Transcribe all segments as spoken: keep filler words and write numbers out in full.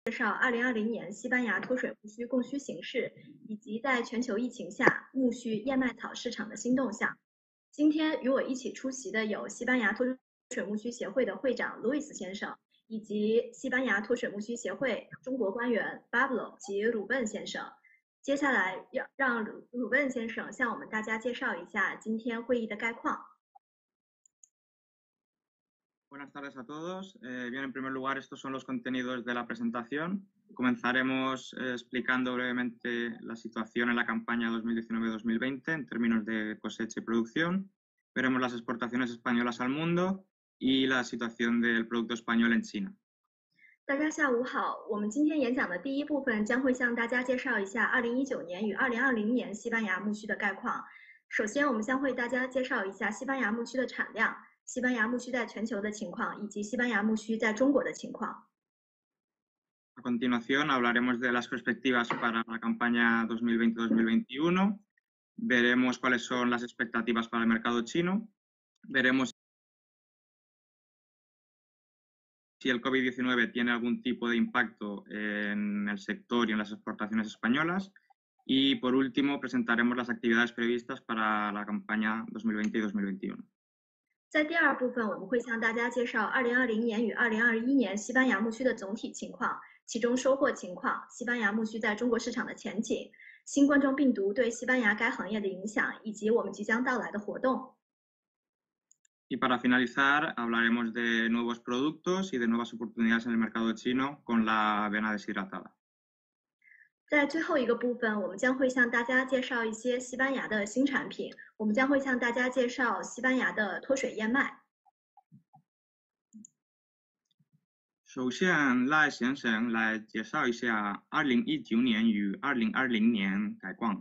介绍二零二零年西班牙脱水苜蓿供需形势，以及在全球疫情下苜蓿燕麦草市场的新动向。今天与我一起出席的有西班牙脱水苜蓿协会的会长 Luis 先生，以及西班牙脱水苜蓿协会中国官员 Pablo 及鲁本先生。接下来要让鲁鲁本先生向我们大家介绍一下今天会议的概况。 Buenas tardes a todos. Eh, bien, en primer lugar, estos son los contenidos de la presentación. Comenzaremos eh, explicando brevemente la situación en la campaña dos mil diecinueve dos mil veinte en términos de cosecha y producción. Veremos las exportaciones españolas al mundo y la situación del producto español en China. 大家下午好，我们今天演讲的第一部分将会向大家介绍一下二零一九年与二零二零年西班牙苜蓿的概况。首先，我们将为大家介绍一下西班牙苜蓿的产量。 西班牙苜蓿在全球的情况，以及西班牙苜蓿在中国的情况。 A continuación hablaremos de las perspectivas para la campaña dos mil veinte dos mil veintiuno. Veremos cuáles son las expectativas para el mercado chino. Veremos si el COVID diecinueve tiene algún tipo de impacto en el sector y en las exportaciones españolas. Y por último presentaremos las actividades previstas para la campaña dos mil veinte y dos mil veintiuno. 在第二部分，我们会向大家介绍二零二零年与二零二一年西班牙苜蓿的总体情况，其中收获情况、西班牙苜蓿在中国市场的前景、新冠状病毒对西班牙该行业的影响，以及我们即将到来的活动。 Y para finalizar, hablaremos de nuevos productos y de nuevas oportunidades en el mercado chino con la avena deshidratada. 在最后一个部分，我们将会向大家介绍一些西班牙的新产品。我们将会向大家介绍西班牙的脱水燕麦。 首先，赖先生来介绍一下二零一九年与二零二零年概况。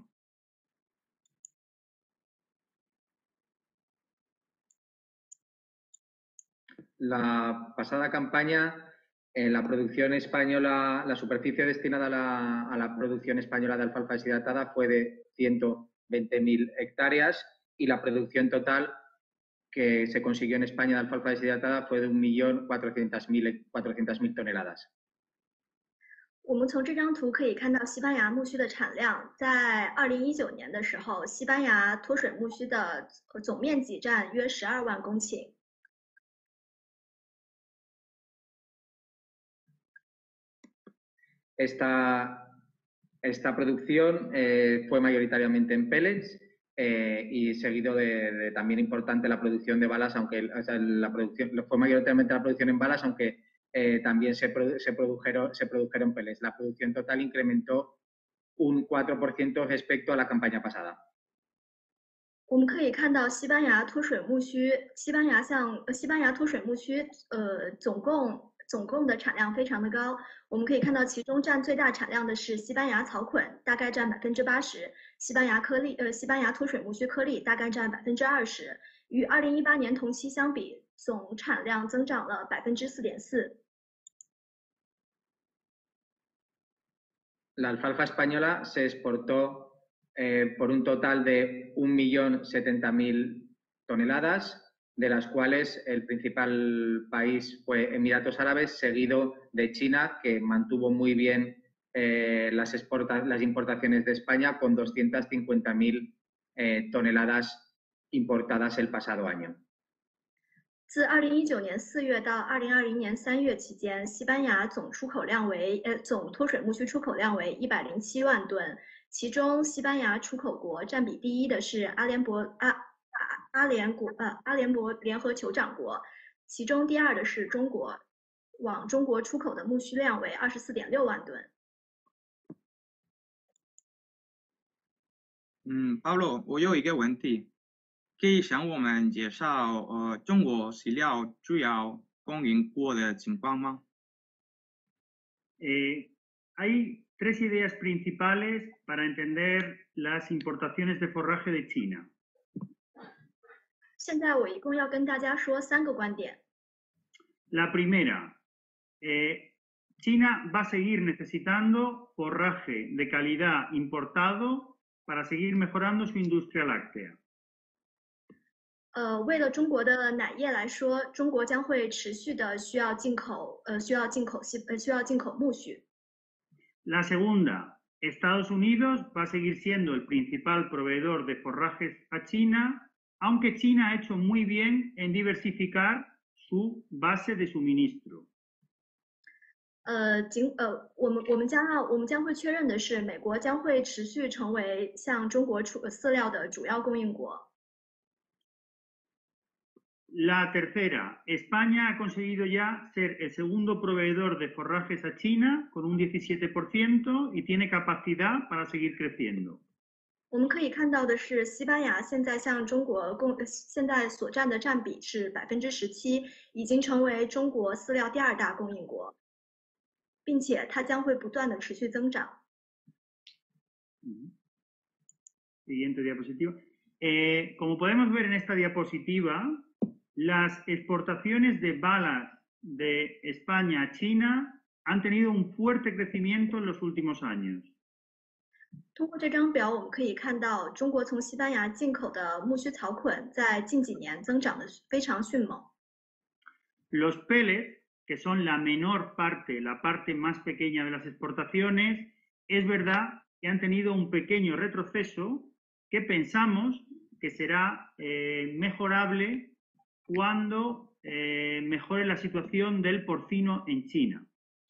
La pasada campaña, eh, la producción española, la superficie destinada a la, a la producción española de alfalfa deshidratada fue de ciento veinte mil hectáreas y la producción total que se consiguió en España de alfalfa deshidratada fue de un millón cuatrocientas mil toneladas. 我们从这张图可以看到，西班牙苜蓿的产量在二零一九年的时候，西班牙脱水苜蓿的总面积占约十二万公顷。 Esta, esta producción eh, fue mayoritariamente en pellets eh, y seguido de, de también importante la producción de balas, aunque o sea, la producción, fue mayoritariamente la producción en balas, aunque eh, también se, produ se, produjeron, se produjeron pellets. La producción total incrementó un cuatro por ciento respecto a la campaña pasada. 我们可以看到，西班牙脱水苜蓿，西班牙像西班牙脱水苜蓿，呃，总共。 总共的产量非常的高，我们可以看到其中占最大产量的是西班牙草捆，大概占百分之八十；西班牙颗粒，呃，西班牙脱水苜蓿颗粒大概占百分之二十。与二零一八年同期相比，总产量增长了百分之四点四。 La alfalfa española se exportó eh, por un total de un millón setenta mil toneladas. De las cuales el principal país fue Emiratos Árabes, seguido de China, que mantuvo muy bien eh, las, exporta las importaciones de España con doscientas cincuenta mil eh, toneladas importadas el pasado año. 自二零一九年四月到二零二零年三月期间，西班牙总出口量为呃总脱水苜蓿出口量为一百零七万吨，其中西班牙出口国占比第一的是阿联伯阿。 阿联国呃阿联酋联合酋长国，其中第二的是中国，往中国出口的苜蓿量为二十四点六万吨。 嗯 ，Pablo， 我有一个问题，可以向我们介绍呃中国饲料主要供应国的情况吗？ Eh, hay tres ideas principales para entender las importaciones de forraje de China. 现在我一共要跟大家说三个观点。 La primera, eh, China va a seguir necesitando forraje de calidad importado para seguir mejorando su industria láctea. 呃，为了中国的奶业来说，中国将会持续的需要进口，呃，需要进口西，呃，需要进口苜蓿。 La segunda, Estados Unidos va a seguir siendo el principal proveedor de forrajes a China, aunque China ha hecho muy bien en diversificar su base de suministro. 呃，尽呃，我们我们将要我们将会确认的是，美国将会持续成为向中国出饲料的主要供应国。 La tercera, España ha conseguido ya ser el segundo proveedor de forrajes a China con un diecisiete por ciento y tiene capacidad para seguir creciendo. 我们可以看到的是，西班牙现在向中国供现在所占的占比是百分之十七，已经成为中国饲料第二大供应国，并且它将会不断的持续增长。 Siguiente diapositiva. Eh, como podemos ver en esta diapositiva, las exportaciones de balas de España a China han tenido un fuerte crecimiento en los últimos años. 通过这张表，我们可以看到，中国从西班牙进口的苜蓿草捆在近几年增长的非常迅猛。 Los pellets, que son la menor parte, la parte más pequeña de las exportaciones, es verdad que han tenido un pequeño retroceso que pensamos que será eh, mejorable cuando eh, mejore la situación del porcino en China.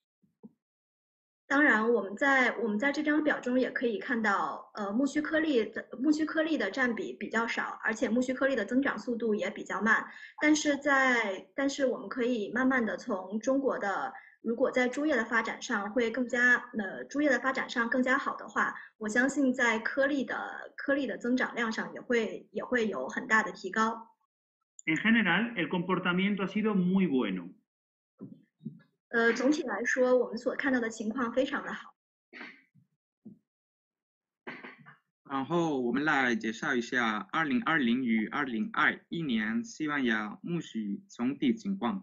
当然，我们在我们在这张表中也可以看到，呃，苜蓿颗粒的苜蓿颗粒的占比比较少，而且苜蓿颗粒的增长速度也比较慢。但是在但是我们可以慢慢的从中国的，如果在猪业的发展上会更加呃猪业的发展上更加好的话，我相信在颗粒的颗粒的增长量上也会也会有很大的提高。 En general, el comportamiento ha sido muy bueno. 呃，总体来说，我们所看到的情况非常的好。 然后我们来介绍一下二零二零与二零二一年西班牙苜蓿总体情况。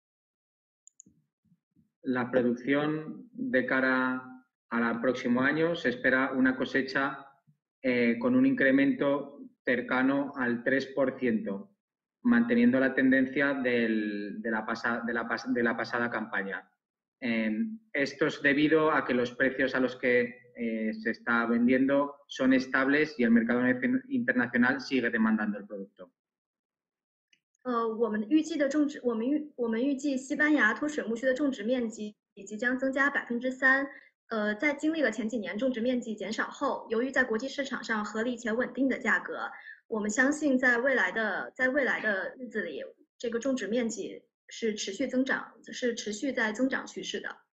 La producción de cara al próximo año se espera una cosecha eh, con un incremento cercano al tres por ciento, manteniendo la tendencia del, de, la pasa, de, la, de la pasada campaña. Eh, esto es debido a que los precios a los que eh, se está vendiendo son estables y el mercado internacional sigue demandando el producto. 呃，我们预计的种植，我们预我们预计西班牙脱水苜蓿的种植面积即将增加百分之三。呃，在经历了前几年种植面积减少后，由于在国际市场上合理且稳定的价格，我们相信在未来的在未来的日子里，这个种植面积是持续增长，是持续在增长趋势的。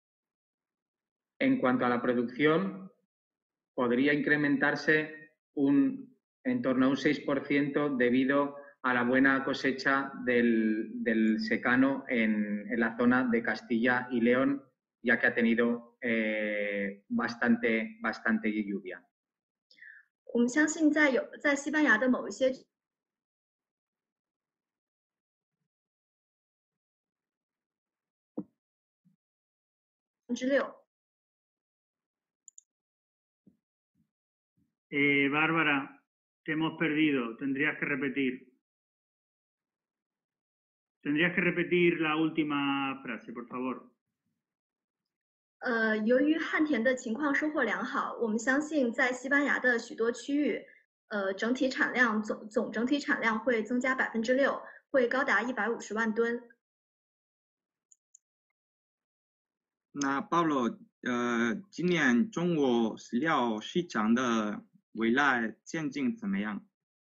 En cuanto a la producción, podría incrementarse un en torno a un seis por ciento debido a la buena cosecha del, del secano en, en la zona de Castilla y León, ya que ha tenido eh, bastante, bastante lluvia. 我们相信在有在西班牙的某一些百分之六。 Eh, Bárbara, te hemos perdido. Tendrías que repetir. Tendrías que repetir la última frase, por favor. 呃，由于旱田的情况收获良好，我们相信在西班牙的许多区域，呃，整体产量总总整体产量会增加百分之六，会高达一百五十万吨。 那 Pablo， 呃，今年中国饲料市场的未来前景怎么样？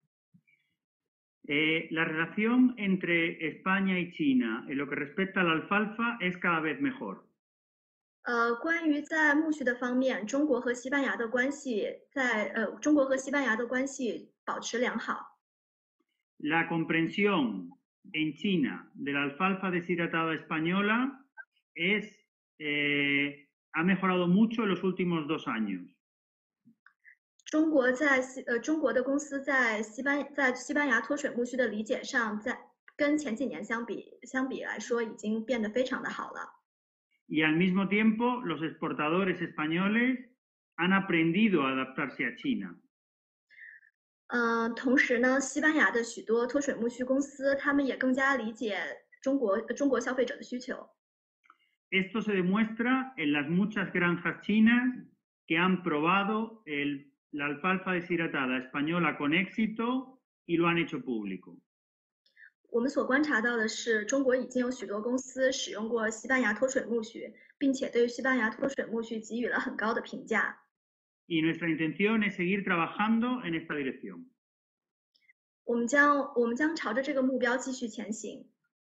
Eh, la relación entre España y China en lo que respecta a la alfalfa es cada vez mejor. 呃，关于在苜蓿的方面，中国和西班牙的关系在呃，中国和西班牙的关系保持良好。 La comprensión en China de la alfalfa deshidratada española es eh, ha mejorado mucho en los últimos dos años. 中国在西呃中国的公司在西班在西班牙脱水苜蓿的理解上，在跟前几年相比相比来说，已经变得非常的好了。 Y al mismo tiempo, los exportadores españoles han aprendido a adaptarse a China. 呃，同时呢，西班牙的许多脱水苜蓿公司，他们也更加理解中国中国消费者的需求。 Esto se demuestra en las muchas granjas chinas que han probado el, la alfalfa deshidratada española con éxito y lo han hecho público. 我们所观察到的是，中国已经有许多公司使用过西班牙脱水苜蓿，并且对西班牙脱水苜蓿给予了很高的评价。 Y nuestra intención es seguir trabajando en esta dirección. 我们将我们将朝着这个目标继续前行。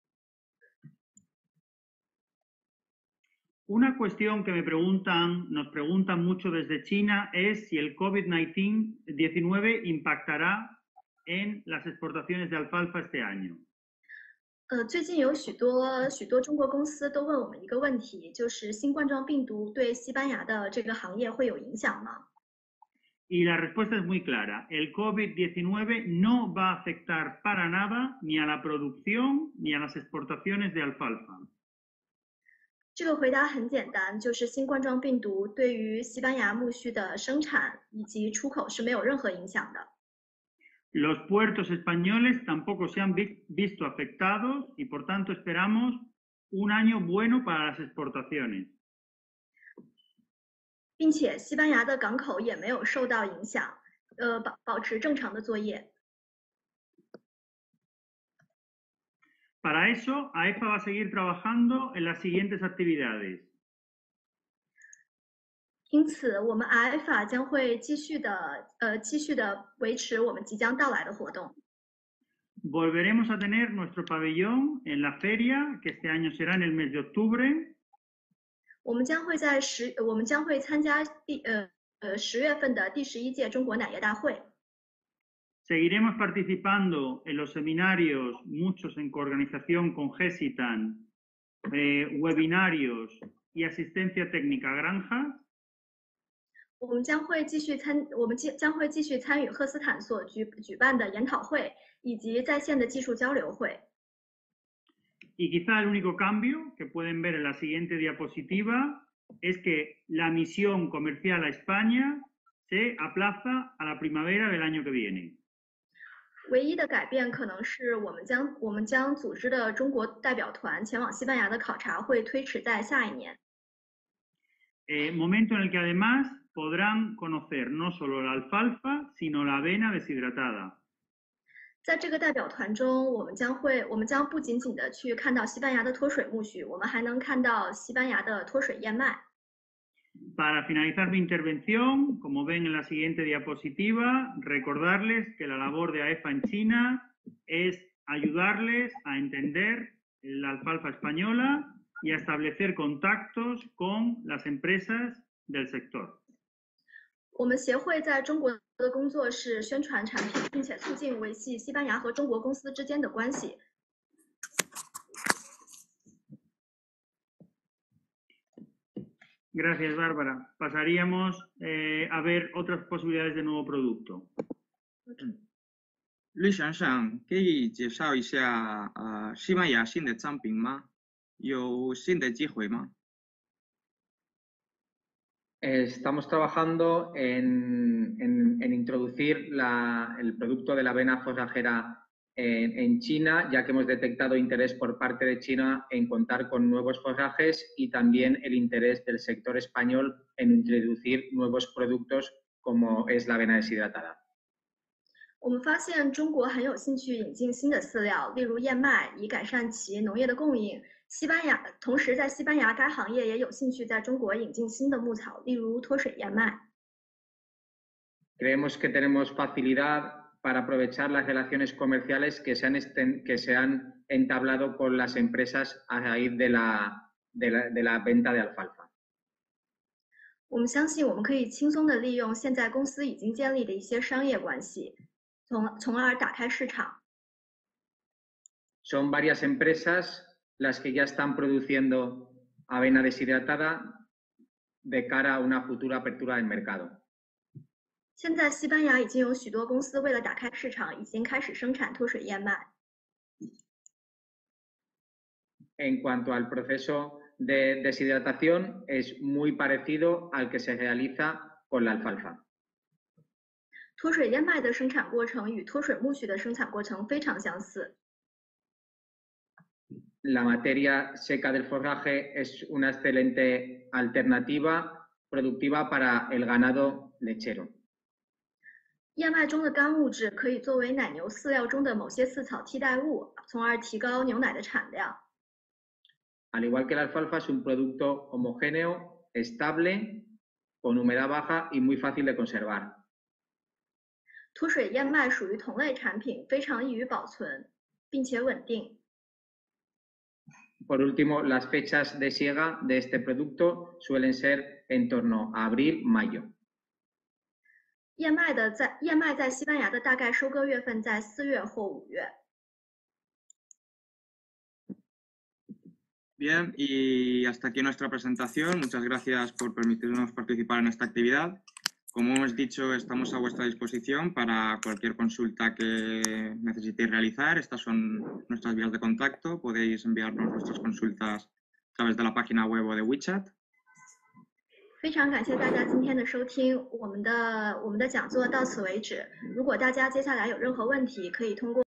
Una cuestión que me preguntan, nos preguntan mucho desde China es si el COVID diecinueve impactará en las exportaciones de alfalfa este año. 呃，最近有许多许多中国公司都问我们一个问题，就是新冠状病毒对西班牙的这个行业会有影响吗？ Y la respuesta es muy clara. El COVID diecinueve no va a afectar para nada ni a la producción ni a las exportaciones de alfalfa. 这个回答很简单，就是新冠状病毒对于西班牙苜蓿的生产以及出口是没有任何影响的。 Los puertos españoles tampoco se han vi visto afectados y por tanto esperamos un año bueno para las exportaciones. 并且西班牙的港口也没有受到影响，呃，保保持正常的作业。 Para eso, A E F A va a seguir trabajando en las siguientes actividades. 因此，我们 A E F A 将会继续的呃继续的维持我们即将到来的活动。 Volveremos a tener nuestro pabellón en la feria, que este año será en el mes de octubre. 我们将会在十，我们将会参加第呃呃十月份的第十一届中国奶业大会。 Seguiremos participando en los seminarios, muchos en coorganización con GESITAN, eh, webinarios y asistencia técnica a granjas. 我们将会继续参，我们将将会继续参与赫斯坦所举举办的研讨会以及在线的技术交流会。 Y quizá el único cambio que pueden ver en la siguiente diapositiva es que la misión comercial a España se aplaza a la primavera del año que viene. 唯一的改变可能是我们将我们将组织的中国代表团前往西班牙的考察会推迟在下一年。 Eh, momento en el que además podrán conocer no solo la alfalfa, sino la avena deshidratada. 在这个代表团中，我们将会我们将不仅仅的去看到西班牙的脱水苜蓿，我们还能看到西班牙的脱水燕麦。 Para finalizar mi intervención, como ven en la siguiente diapositiva, recordarles que la labor de A E F A en China es ayudarles a entender la alfalfa española y a establecer contactos con las empresas del sector. 我们协会在中国的工作是宣传产品，并且促进维系西班牙和中国公司之间的关系。 Gracias, Bárbara. Pasaríamos eh, a ver otras posibilidades de nuevo producto. 吕先生，可以介绍一下呃西班牙新的产品吗？有新的机会吗？ Estamos trabajando en, en, en introducir la, el producto de la avena forrajera en, en China, ya que hemos detectado interés por parte de China en contar con nuevos forrajes y también el interés del sector español en introducir nuevos productos como es la avena deshidratada. 我们发现中国很有兴趣引进新的饲料，例如燕麦，以改善其农业的供应。西班牙，同时在西班牙该行业也有兴趣在中国引进新的牧草，例如脱水燕麦。 Creemos que tenemos facilidad para aprovechar las relaciones comerciales que se han, que se han entablado con las empresas a raíz de la, de la, de la venta de alfalfa. 我们相信我们可以轻松地利用现在公司已经建立的一些商业关系，从从而打开市场。 Son varias empresas las que ya están produciendo avena deshidratada de cara a una futura apertura del mercado. 现在西班牙已经有许多公司为了打开市场，已经开始生产脱水燕麦。 En cuanto al proceso de deshidratación, es muy parecido al que se realiza con la alfalfa. 脱水燕麦的生产过程与脱水苜蓿的生产过程非常相似。 la materia seca del forraje es una excelente alternativa productiva para el ganado lechero. 燕麦中的干物质可以作为奶牛饲料中的某些饲草替代物，从而提高牛奶的产量。 Al igual que la alfalfa, es un producto homogéneo, estable, con humedad baja y muy fácil de conservar. 土水燕麦属于同类产品，非常易于保存，并且稳定。 Por último, las fechas de siega de este producto suelen ser en torno a abril-mayo. 燕麦的在燕麦在西班牙的大概收割月份在四月或五月。 Bien, y hasta aquí nuestra presentación. Muchas gracias por permitirnos participar en esta actividad. Como hemos dicho, estamos a vuestra disposición para cualquier consulta que necesitéis realizar. Estas son nuestras vías de contacto. Podéis enviarnos vuestras consultas a través de la página web o de WeChat. 非常感谢大家今天的收听，我们的我们的讲座到此为止。如果大家接下来有任何问题，可以通过